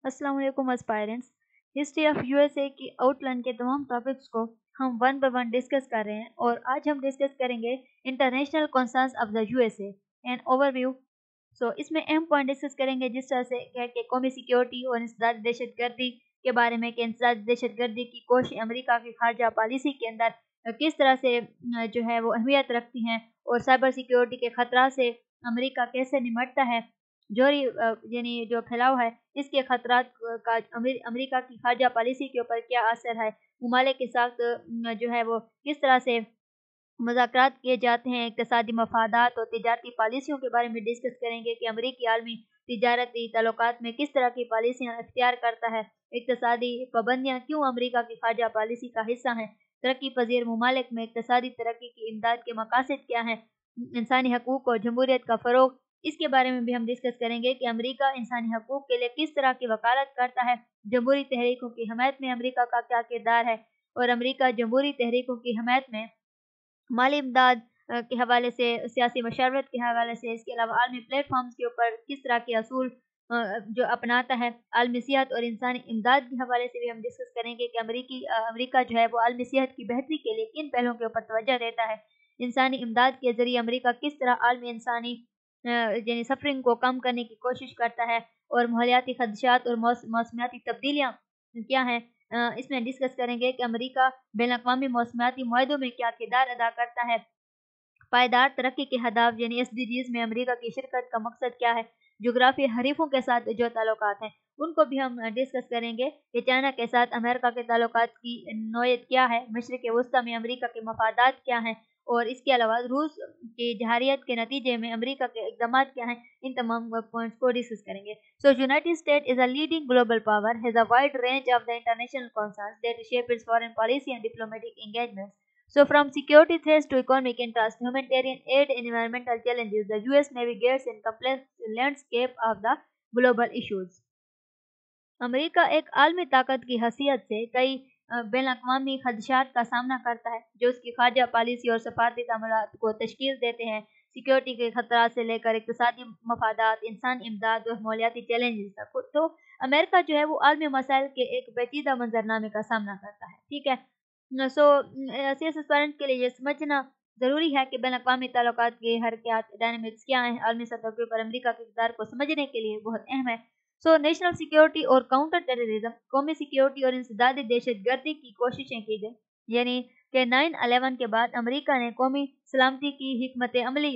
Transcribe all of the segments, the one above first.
अस्सलाम वालेकुम aspirants. History of USA की आउटलाइन के तमाम टॉपिक्स को हम वन बाय वन डिस्कस कर रहे हैं और आज हम डिस्कस करेंगे international concerns of the USA and overview. इसमें अहम पॉइंट डिस्कस करेंगे जिस तरह से क्या कि कौमी सिक्योरिटी और इंसदादी दहशतगर्दी के बारे में कि इंसदादी दहशतगर्दी की कोशिश अमेरिका की खारजा पॉलिसी के अंदर किस तरह से जो है वो अहमियत रखती हैं और साइबर सिक्योरिटी के खतरा से अमेरिका कैसे निमटता है। जोरी यानी जो फैलाव है इसके खतरात का अमेरिका की खारजा पॉलिसी के ऊपर क्या असर है, ममालिक के साथ जो है वो किस तरह से मुज़ाकरात किए जाते हैं, इक़्तिसादी मफादात और तिजारती पॉलिसियों के बारे में डिस्कस करेंगे कि अमेरिकी आलमी तिजारती ताल्लुकात में किस तरह की पॉलिसियाँ इख्तियार करता है, इक़्तिसादी पाबंदियाँ क्यों अमेरिका की खारजा पॉलिसी का हिस्सा हैं, तरक्की पजीर ममालिक में इक़्तिसादी तरक्की की इमदाद के मकासद क्या हैं, इंसानी हकूक़ और जमहूरियत का फ़रोग़, इसके बारे में भी हम डिस्कस करेंगे कि अमेरिका इंसानी हकूक़ के लिए किस तरह की वकालत करता है, जमहूरी तहरीकों की हमायत में अमेरिका का क्या किरदार है और अमेरिका जमहूरी तहरीकों की हमायत में माली इमदाद के हवाले से, सियासी मशावरत के हवाले से, इसके अलावा आलमी प्लेटफॉर्म्स के ऊपर किस तरह के असूल जो अपनाता है, आलमी सेहत और इंसानी इमदाद के हवाले से भी हम डिस्कस करेंगे कि अमेरिका जो है वो आलमी सेहत की बेहतरी के लिए किन पहलों के ऊपर तवज्जो देता है, इंसानी इमदाद के ज़रिए अमेरिका किस तरह आलमी इंसानी यानी सफरिंग को कम करने की कोशिश करता है और माहौलियाती खदशात और मौसमियाती तब्दीलियाँ क्या हैं, इसमें डिस्कस करेंगे कि अमेरिका बैनुल-अक़वामी मौसमियाती मुआहदों में क्या किरदार अदा करता है, पायदार तरक्की के अहदाफ यानी एसडीजीज में अमेरिका की शिरकत का मकसद क्या है, जोग्राफी हरीफों के साथ जो ताल्लुकात हैं उनको भी हम डिस्कस करेंगे कि चाइना के साथ अमेरिका के ताल्लुकात की नौयत क्या है, मशरिक़ वस्ता में अमेरिका के मफादात क्या हैं और इसके अलावा रूस की जहारियत के नतीजे में अमेरिका के इक़दाम क्या हैं, इन तमाम पॉइंट्स को डिस्कस करेंगे। So United States is a leading global power, has a wide range of the international concerns that shape its foreign policy and diplomatic engagements. So from security threats to economic interests, humanitarian aid and environmental challenges, the US navigates in complex landscape of the global issues. America एक आलमी ताकत की हैसियत से कई बैनुल-अक़वामी खदशात का सामना करता है जो उसकी खारजा पॉलिसी और सफारती ताल्लुकात को तशकील देते हैं। सिक्योरिटी के खतरात से लेकर इक़्तिसादी मफादात, इंसानी इमदाद और माहौलियाती चैलेंजेस तक। तो अमेरिका जो है वो आलमी मसाइल के एक पेचीदा मंजरनामे का सामना करता है। ठीक है, सीएस एस्पायरेंट के लिए ये समझना ज़रूरी है कि बैनुल-अक़वामी ताल्लुकात के हरकियात डायनामिक्स क्या हैं, आलमी सतह के ऊपर अमेरिका के किरदार को समझने के लिए बहुत अहम है। नेशनल सिक्योरिटी और काउंटर टेररिज्म, कौमी सिक्योरिटी और इंसदादी दहशतगर्दी की कोशिशें की गई यानी कि 9/11 के बाद अमेरिका ने कौमी सलामती की हिकमत अमली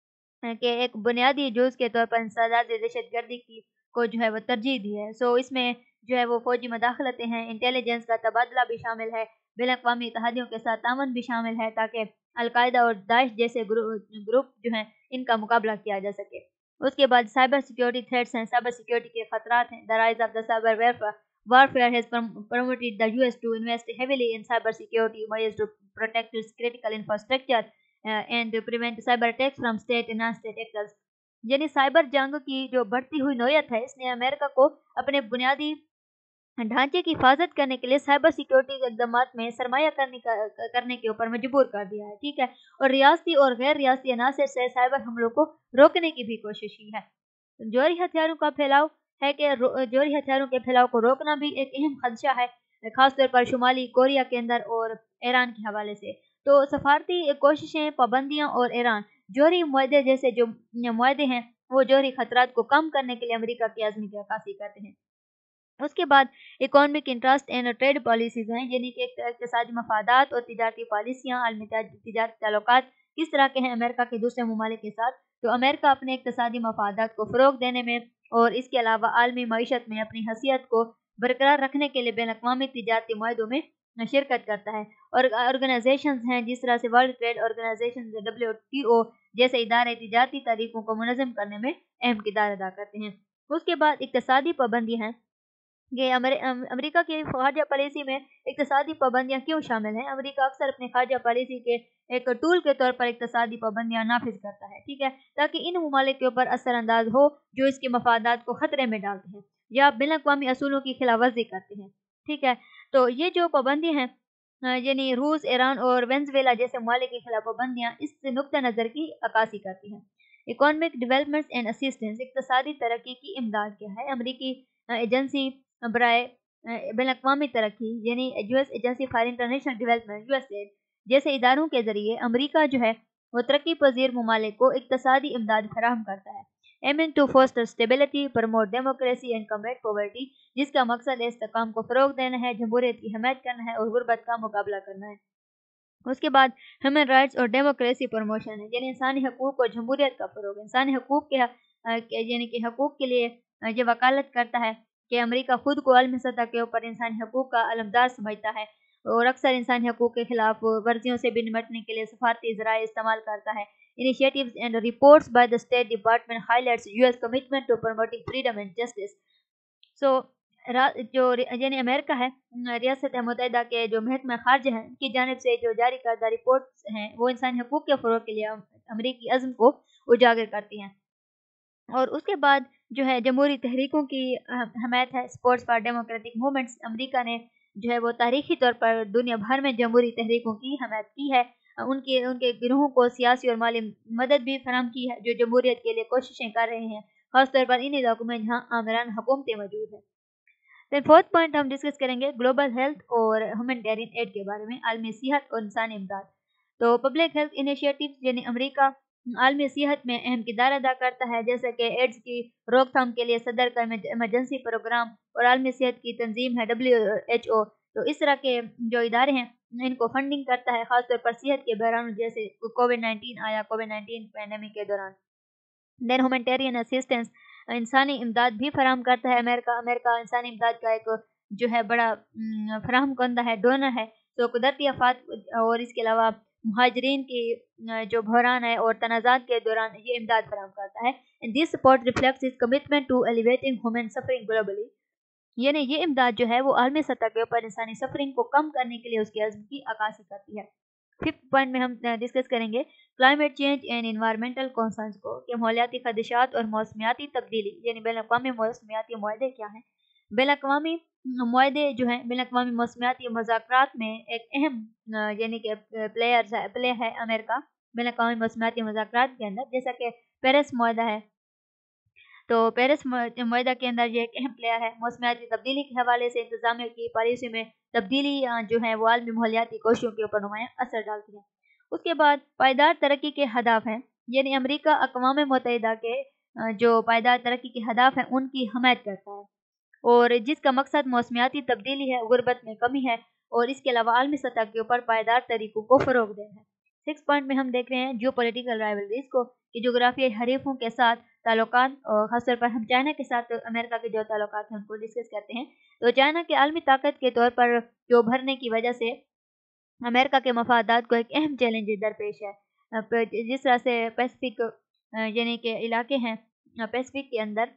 के एक बुनियादी जुज़ के तौर पर इंसदादी दहशतगर्दी की को जो है वो तरजीह दी है। इसमें जो है वो फ़ौजी मदाखलतें हैं, इंटेलिजेंस का तबादला भी शामिल है, बैनुल-अक़वामी इत्तेहादियों के साथ ताउन भी शामिल है ताकि अल-कायदा और दाइश जैसे ग्रुप जो हैं इनका मुकाबला किया जा सके। उसके बाद साइबर सिक्योरिटी थ्रेट्स हैं, साइबर सिक्योरिटी के खतरात हैं। The rise of the cyber warfare has promoted the US to invest heavily in cyber security ways to protect its critical infrastructure and to prevent cyber attacks from state and non-state actors. यानी cyber जंग की जो बढ़ती हुई नौयत है इसने America को अपने बुनियादी ढांचे की हिफाजत करने के लिए साइबर सिक्योरिटी के इक़दामात में सरमाया करने के ऊपर मजबूर कर दिया है। ठीक है, और रियासती और गैर रियासती अनासर से साइबर हमलों को रोकने की भी कोशिश की है। जौहरी हथियारों का फैलाव है कि जौहरी हथियारों के फैलाव को रोकना भी एक अहम खदशा है, खासतौर पर शुमाली कोरिया के अंदर और ईरान के हवाले से। तो सफारती कोशिशें, पाबंदियाँ और ईरान जौहरी मुआहदे जैसे जो मुआहदे हैं वो जौहरी खतरात को कम करने के लिए अमेरिका की आज़मी की अक्कासी करते हैं। उसके बाद economic interest and trade policies हैं यानी कि इक़्तिसादी मफादात और तिजारती पॉलिसियाँ, आलमी तिजारती ताल्लुकात किस तरह के हैं अमेरिका के दूसरे ममालिक के साथ। तो अमेरिका अपने इक़्तिसादी मफादात को फ़रोग़ देने में और इसके अलावा आलमी मईशत में अपनी हैसियत को बरकरार रखने के लिए बैनुल-अक़वामी तिजारती मुआहदों में शिरकत करता है। और ऑर्गेनाइजेशंस हैं जिस तरह से वर्ल्ड ट्रेड ऑर्गेनाइजेशन WTO जैसे इदारे तिजारती तरीक़ों को मुनज़्ज़म करने में अहम किरदार अदा करते हैं। उसके बाद इक़्तिसादी पाबंदियाँ हैं कि अमेरिका की खारजा पॉलिसी में इक़्तिसादी पाबंदियाँ क्यों शामिल हैं। अमेरिका अक्सर अपने खारजा पॉलिसी के एक टूल के तौर पर इक़्तिसादी पाबंदियाँ नाफिज करता है। ठीक है, ताकि इन ममालिक के ऊपर असरअंदाज हो जो इसके मफादात को ख़तरे में डालते हैं या बैनुल-अक़वामी असूलों की खिलाफवर्जी करते हैं। ठीक है, तो ये जो पाबंदी हैं यानी रूस, ईरान और वेनेज़ुएला जैसे ममालिक के खिलाफ पाबंदियाँ इस नुक्ता नज़र की अक्कासी करती हैं। इकोनॉमिक डेवलपमेंट्स एंड असिस्टेंस, इक़्तिसादी तरक्की की इमदाद क्या है। अमेरिकी एजेंसी बराए बैन-अक़वामी तरक्की यानी US agency for international development USAID जैसे इदारों के ज़रिए अमेरिका जो है वो तरक्की पजीर ममालिक को इक़्तिसादी इमदाद फराहम करता है, aiming to foster stability, promote democracy and combat poverty, जिसका मकसद इस्तेहकाम को फ़रोग़ देना है, जमहूरियत की हिमायत करना है और गुर्बत का मुकाबला करना है। उसके बाद ह्यूमन राइट्स और डेमोक्रेसी प्रमोशन है, यानी इंसानी हकूक़ और जमहूरियत का फ़रोग़। इंसानी हकूक़ यानी कि हकूक़ के लिए ये वकालत करता है कि अमेरिका खुद को आलमी सतह के ऊपर इंसानी हकूक़ का अलमदार समझता है और अक्सर इंसानी हकूक़ के खिलाफ वर्जियों से भी निपटने के लिए सफारती ज़राए इस्तेमाल करता है। Initiatives and reports by the state department highlights US commitment to promoting freedom and justice. So जो यानी अमेरिका है रियासत मुत्तहिदा के जो महकमा खारजा हैं की जानिब से जो जारी करदा रिपोर्ट्स हैं वो इंसानी हकूक़ के फ़रोग़ के लिए अमरीकी अज़्म को उजागर करती हैं। और उसके बाद जो है जमहूरी तहरीकों की हमायत है, supports for democratic movements. America ने जो है वो तारीख़ी तौर पर दुनिया भर में जमहूरी तहरीकों की हमायत की है, उनके उनके गिरोहों को सियासी और माली मदद भी फराहम की है जो जमहूरियत के लिए कोशिशें कर रहे हैं, ख़ास तौर पर इन इलाकों में जहाँ आमरान हुकूमतें मौजूद हैं। देन फोर्थ पॉइंट हम डिस्कस करेंगे ग्लोबल हेल्थ और ह्यूमैनिटेरियन एड के बारे में, आलमी सेहत और इंसानी इमदाद। तो पब्लिक हेल्थ इनिशिएटिव्स यानी अमेरिका आलमी सेहत में अहम किरदार अदा करता है, जैसे कि एड्स की रोकथाम के लिए सदर का इमरजेंसी प्रोग्राम और आलमी सेहत की तंजीम है WHO। तो इस तरह के जो इदारे हैं इनको फंडिंग करता है, ख़ासतौर पर सेहत के बहरानों जैसे कोविड-19 आया, कोविड-19 पैंडेमिक के दौरान। देन ह्यूमैनिटेरियन असिस्टेंस इंसानी इमदाद भी फराहम करता है अमेरिका इंसानी इमदाद का एक जो है बड़ा फराहम करदा है, डोनर है। तो कुदरती आफात और इसके अलावा मुहाजिरीन की जो बहरान है और तनाज़ात के दौरान ये इमदाद फराहम करता है। And this support reflects his commitment to elevating human suffering globally, यानी ये इमदाद जो है वो आलमी सतह के ऊपर इंसानी सफरिंग को कम करने के लिए उसके अज़्म की अक्कासी करती है। फिफ्थ पॉइंट में हम डिस्कस करेंगे climate change and environmental concerns को, कि माहौलियाती खदशात और मौसमियाती तब्दीली यानी बैनुल-अक़वामी मौसमियाती मुआहदे क्या हैं। बैनुल-अक़वामी मुआहदे जो हैं बैनुल-अक़वामी मौसमियाती मुज़ाकरात में एक अहम यानी कि प्ले है अमेरिका बैनुल-अक़वामी मौसमियाती मुज़ाकरात के अंदर, जैसा कि पेरिस मुआहदा है। तो पेरिस मुआहदा के अंदर ये एक अहम प्लेयर है। मौसमियाती तब्दीली के हवाले से इंतज़ामिया की पॉलिसी में तब्दीली जो है वो आलमी माहौलियाती कोशिशों के ऊपर नुमायाँ असर डालती है। उसके बाद पायदार तरक्की के हदाफ हैं, यानी अमेरिका अक़वाम मुत्तहिदा के जो पायदार तरक्की के हदाफ हैं उनकी हमायत करता है और जिसका मकसद मौसमियाती तब्दीली है, गुर्बत में कमी है और इसके अलावा आलमी सतह के ऊपर पायदार तरीकों को फ़रोग़ देना है। 6 पॉइंट में हम देख रहे हैं जियोपॉलिटिकल राइवलरीज़ को, कि जोग्राफियाई हरीफों के साथ ताल्लुकात और ख़ासतौर पर हम चाइना के साथ अमेरिका के जो ताल्लुकात हैं उनको डिस्कस करते हैं। तो चाइना के आलमी ताकत के तौर पर जो उभरने की वजह से अमेरिका के मफादात को एक अहम चैलेंज दरपेश है। जिस तरह से पैसिफिक यानी कि इलाके हैं, पैसिफिक के अंदर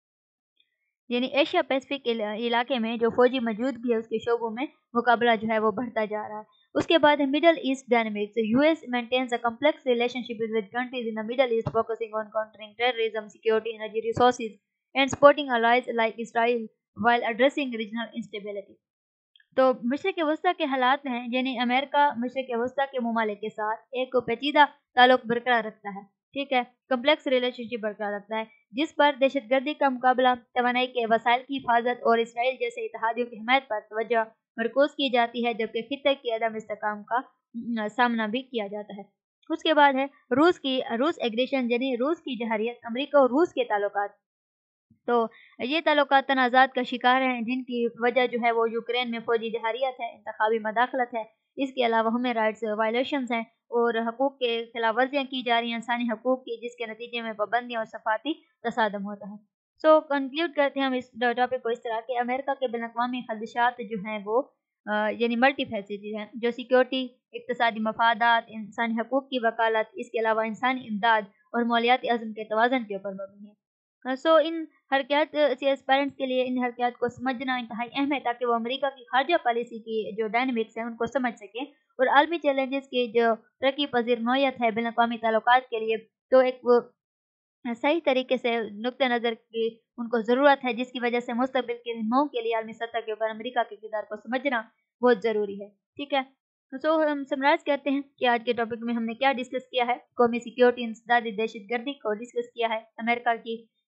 यानी एशिया पैसिफिक इलाके में जो फौजी मौजूदगी है उसके शोबों में मुकाबला जो है वो बढ़ता जा रहा है। उसके बाद है Middle East dynamics. US maintains a complex relationship with countries in the Middle East, focusing on countering terrorism, security, energy resources and supporting allies like Israel while addressing regional instability. तो मशरिक़ वस्ता के हालात हैं, यानी अमेरिका मशरिक़ वस्ता के ममालिक के साथ एक पेचीदा ताल्लुक़ बरकरार रखता है, ठीक है, कम्प्लेक्स रिलेशनशिप बरकरार रखता है, जिस पर दहशतगर्दी का मुकाबला, तवानाई के वसाइल की हिफाजत और इसराइल जैसे इत्तेहादियों की हिमायत पर तवज्जो मरकूज़ की जाती है, जबकि खित्ते की अदम इस्तेहकाम का सामना भी किया जाता है। उसके बाद है रूस एग्रेशन, यानी रूस की जहरियत, अमेरिका और रूस के ताल्लुकात। तो ये ताल्लुकात तनाज़ात का शिकार हैं, जिनकी वजह जो है वो यूक्रेन में फ़ौजी जहरियत है, इंतखाबी मदाखलत है, इसके अलावा ह्यूमन राइट्स वायलेशंस हैं और हकूक़ के खिलाफ वर्जियाँ की जा रही हैं इंसानी हकूक़ की, जिसके नतीजे में पाबंदियाँ और सफ़ाती तसादम होता है। सो कंक्लूड करते हैं हम इस टॉपिक को इस तरह कि अमेरिका के बैनुल-अक़वामी ख़दशात जो हैं वो यानी मल्टीफैसेटेड हैं, जो सिक्योरिटी, इक़्तिसादी मफादात, इंसानी हकूक़ की वकालत, इसके अलावा इंसानी इमदाद और माहौलियाती अज़्म के तवाज़ुन के ऊपर मबनी है। सो इन हरकत से एस्पायरेंट्स के लिए इन हरकत को समझना इंतहाई अहम है, ताकि वो अमेरिका की खारजा पॉलिसी की जो डायनामिक्स हैं उनको समझ सकें और आलमी चैलेंजेस की जो तरक्की पज़ीर नौयत है बैनुल-अक़वामी ताल्लुकात के लिए, तो एक वो सही तरीके से नुक्ते नज़र की उनको ज़रूरत है, जिसकी वजह से मुस्तक़बिल के नमो के लिए आलमी सतह के ऊपर अमेरिका के किरदार को समझना बहुत ज़रूरी है, ठीक है। सो हम समराइज़ करते हैं कि आज के टॉपिक में हमने क्या डिस्कस किया है। कौमी सिक्योरिटी, इंसदादी दहशतगर्दी को डिस्कस किया है, अमेरिका की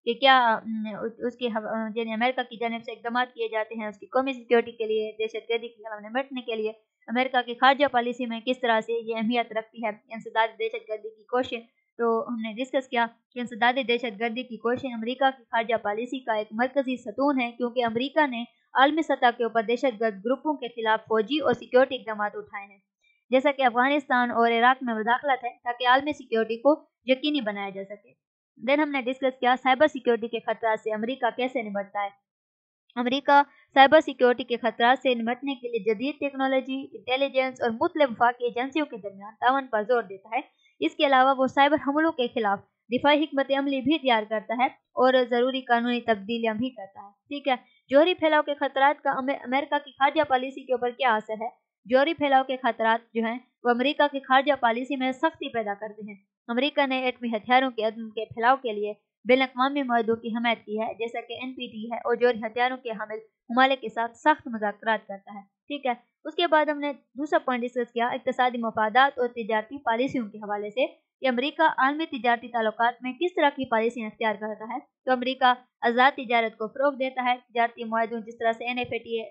कि क्या उसकी यानी अमेरिका की जानिब से इक़दाम किए जाते हैं उसकी कौमी सिक्योरिटी के लिए, दहशतगर्दी के खिलाफ निपटने के लिए। अमेरिका की खारजा पॉलिसी में किस तरह से ये अहमियत रखती है इंसदादी दहशतगर्दी की कोशिश। तो हमने डिस्कस किया कि इंसदादी दहशतगर्दी की कोशिश अमेरिका की खारजा पॉलिसी का एक मरकजी सतून है, क्योंकि अमेरिका ने आलमी सतह के ऊपर दहशतगर्द ग्रुपों के खिलाफ फौजी और सिक्योरिटी इक़दाम उठाए हैं, जैसा कि अफगानिस्तान और इराक में मुदाखलत है, ताकि आलमी सिक्योरिटी को यकीनी बनाया जा सके। देन हमने डिस्कस किया साइबर सिक्योरिटी के खतरा से अमेरिका कैसे निपटता है। अमेरिका साइबर सिक्योरिटी के खतरा से निपटने के लिए जदीद टेक्नोलॉजी, इंटेलिजेंस और मुख्तलिफ वफाकी एजेंसियों के दरमियान तावन पर जोर देता है। इसके अलावा वो साइबर हमलों के खिलाफ दिफाई हिकमत अमली भी तैयार करता है और ज़रूरी कानूनी तब्दीलियाँ भी करता है। ठीक है, जोहरी फैलाव के खतरात का अमेरिका की खारजा पॉलिसी के ऊपर क्या असर है। जोहरी फैलाव के खतरात जो हैं वो अमेरिका की खारजा पॉलिसी में सख्ती पैदा करते हैं। अमेरिका ने एटमी हथियारों के अदम के फैलाव के लिए बैन-अक़वामी मुआहदों की हमायत की है, जैसा कि NPT है, और जोहरी हथियारों के हामिल ममालिक के साथ सख्त मुज़ाकरात करता है। ठीक है, उसके बाद हमने दूसरा पॉइंट डिस्कस किया इक़्तिसादी मफादात और तिजारती पॉलिसियों के हवाले से कि अमेरिका आलमी तिजारती ताल्लुकात में किस तरह की पॉलिसी अख्तियार करता है। तो अमेरिका आज़ाद तिजारत को फ़रोग़ देता है, तिजारती मुआहदों जिस तरह से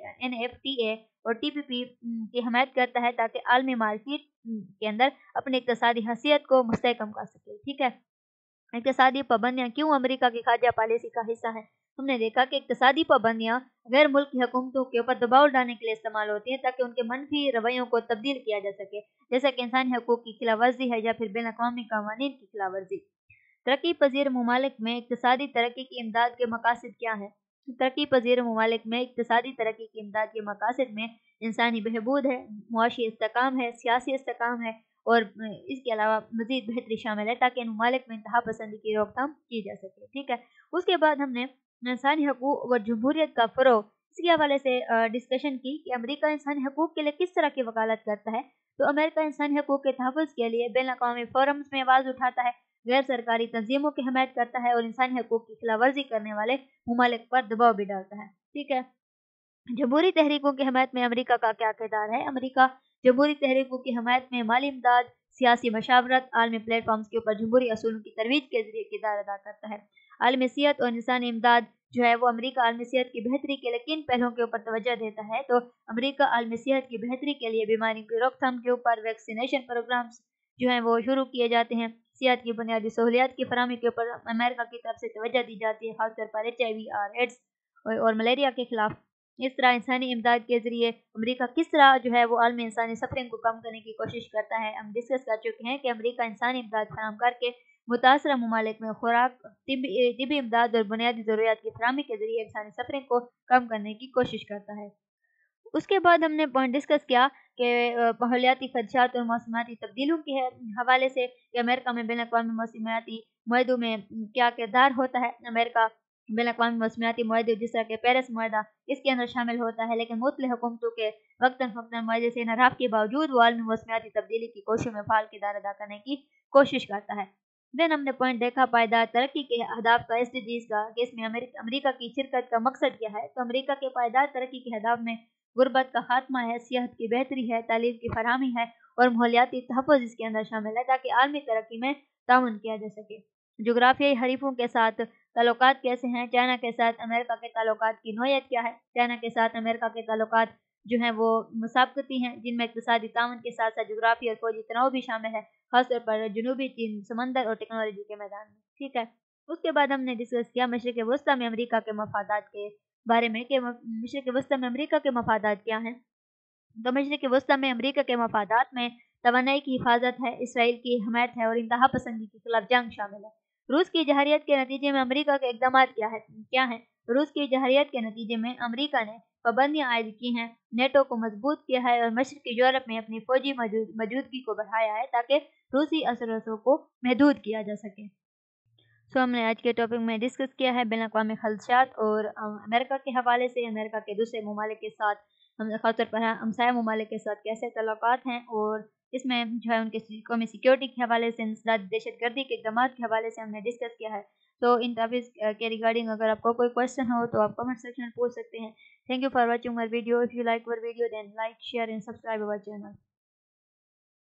NFTA और TPP की हमायत करता है, ताकि आलमी मार्केट के अंदर अपनी इक़्तिसादी हैसियत को मुस्तहकम कर सके। ठीक है, इक़्तिसादी पाबंदियाँ क्यों अमेरिका की खारजा पॉलिसी का हिस्सा है। हमने देखा कि इक़्तिसादी पाबंदियाँ गैर मुल्की हुकूमतों के ऊपर दबाव डालने के लिए इस्तेमाल होती हैं, ताकि उनके मनफी रवैयों को तब्दील किया जा सके, जैसे कि इंसानी हकूक़ की खिलाफ वर्जी है या फिर बैन-अक़वामी क़वानीन की खिलाफ वर्जी। तरक्की पज़ीर ममालिक में इक़्तिसादी तरक्की की इमदाद के मकासद क्या हैं। तरक्की पज़ीर ममालिक में इक़्तिसादी तरक्की की इमदाद के मकासद में इंसानी बहबूद है, मुआशी इस्तेहकाम है, सियासी इस्तेहकाम है, और इसके अलावा मज़ीद बेहतरी शामिल है, ताकि इन ममालिक में इंतहा पसंदी की रोकथाम की जा सके। ठीक है, उसके बाद हमने इंसानी हकूक़ और जमहूरियत का फ़रोग़ इसके हवाले से डिस्कशन की कि अमेरिका इंसानी हकूक़ के लिए किस तरह की वकालत करता है। तो अमेरिका इंसानी हकूक़ के तहफ़्फ़ुज़ के लिए बैन-अक़वामी फ़ोरम्स में आवाज़ उठाता है, गैर सरकारी तंजीमों की हमायत करता है, और इंसानी हकूक़ की खिलाफ वर्जी करने वाले ममालिक पर दबाव भी डालता है। ठीक है, जमहूरी तहरीकों की हमायत में अमेरिका का क्या किरदार है। अमेरिका जमहूरी तहरीकों की हमायत में माली इमदाद, सियासी मशावरत, आलमी प्लेटफॉर्म्स के ऊपर जमहूरी असूलों की तरवीज के ज़रिए किरदार अदा करता है। आलमी सेहत और इंसानी इमदाद जो है वो अमेरिका आलमी सेहत की बेहतरी के लिए किन पहलुओं के ऊपर तवज्जो देता है। तो अमेरिका आलमी सेहत की बेहतरी के लिए बीमारी की रोकथाम के ऊपर वैक्सीनेशन प्रोग्राम्स जो हैं वो शुरू किए जाते हैं। सेहत की बुनियादी सहूलियात की फराहमी के ऊपर अमेरिका की तरफ से तवज्जो दी जाती है, खासतौर पर HIV और एड्स और मलेरिया के खिलाफ। इस तरह इंसानी इमदाद के ज़रिए अमेरिका किस तरह जो है वो आलमी इंसानी सफरिंग को कम करने की कोशिश करता है। हम डिस्कस कर चुके हैं कि अमेरिका इंसानी इमदाद फराहम करके मुतासरा ममालिक में खुराक, तिबी इमदाद और बुनियादी ज़रूरियात की फराहमी के ज़रिए इंसानी सफरिंग को कम करने की कोशिश करता है। उसके बाद हमने पॉइंट डिस्कस किया कि माहौलियाती खदशात और मौसमियाती तब्दीलियों के हवाले से कि अमेरिका में बैन-अक़वामी मौसमियाती मुआहदों में क्या किरदार होता है। अमेरिका बैन-अक़वामी मौसमियाती मुआहदे जिस तरह के पेरिस मुआहदा इसके अंदर शामिल होता है, लेकिन मुख्तलिफ हुकूमतों के वक्तन-फ़वक्तन मुआहदे से इनहराफ के बावजूद वो आलमी मौसमियाती तब्दीली की कोशिशों में फ़ाल किरदार अदा करने की कोशिश करता है। देन हमने पॉइंट देखा पायदार तरक्की के अहदाफ का, SDGs का, कि इसमें अमेरिका की शिरकत का मकसद क्या है। तो अमेरिका के पायदार तरक्की के अहदाफ में गुर्बत का खात्मा है, सेहत की बेहतरी है, तालीम की फराहमी है, और माहौलियाती तहफ़्फ़ुज़ इसके अंदर शामिल है, ताकि आलमी तरक्की में ताउन किया जा सके। जोग्राफियाई हरीफों के साथ ताल्लुकात कैसे हैं। चाइना के साथ अमेरिका के ताल्लुकात की नौयत क्या है। चाइना के साथ अमेरिका के ताल्लुकात जो हैं वो मुसाबकती हैं, जिनमें इक़्तिसादी ताउन के साथ साथ जोग्राफी और फ़ौजी तनाव भी शामिल है, खासतौर पर जनूबी चीन समंदर और टेक्नोलॉजी के मैदान में। ठीक है, उसके बाद हमने डिस्कस किया मशरिक़ वस्ता में अमेरिका के मफादात के बारे में कि मशरिक़ वस्ता में अमेरिका के मफादात क्या हैं। तो मशरिक़ वस्ता में अमेरिका के मफादात में तवानाई की हिफाजत है, इसराइल की हमायत है, और इंतहा पसंदी के खिलाफ जंग शामिल है। रूस की जहरियत के नतीजे में अमेरिका के इक़दामात क्या हैं। रूस की जहरियत के नतीजे में अमेरिका ने पाबंदियाँ आयद की हैं, नेटो को मजबूत किया है, और मशरिक़ी यूरोप में अपनी फ़ौजी मौजूदगी को बढ़ाया है, ताकि रूसी असर को महदूद किया जा सके। हमने आज के टॉपिक में डिस्कस किया है बैन-अक़वामी खदशात और अमेरिका के हवाले से अमेरिका के दूसरे ममालिक के साथ, हम खासतौर पर हमसाया ममालिक के साथ कैसे तल्लुकात हैं, और इसमें जो है उनके कौमी सिक्योरिटी के हवाले से, इंसदादी दहशतगर्दी के इक़दाम के हवाले से हमने डिस्कस किया है। तो इन टॉपिक्स के रिगार्डिंग अगर आपको कोई क्वेश्चन हो तो आप कमेंट सेक्शन में पूछ सकते हैं। Thank you for watching our video. If you like our video then like, share and subscribe our channel.